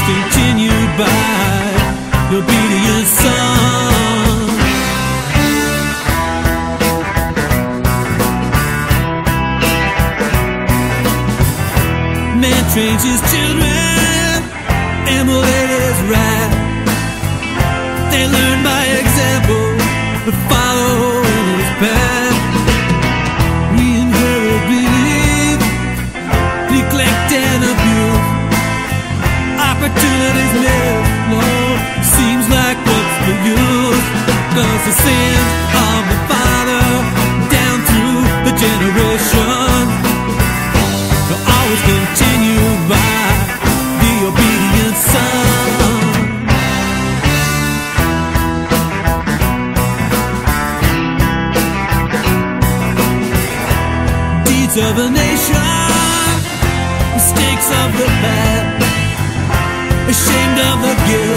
continued by the obedient son. Man trains his children and will let his right. They learn by example, but follow in his path. We inherit belief, neglect and abuse. Opportunities missed, Lord, seems like what's the use? 'Cause the sins of the father down through the generations will always continue by the obedient son. Deeds of the nation, mistakes of the past, ashamed of the guilt,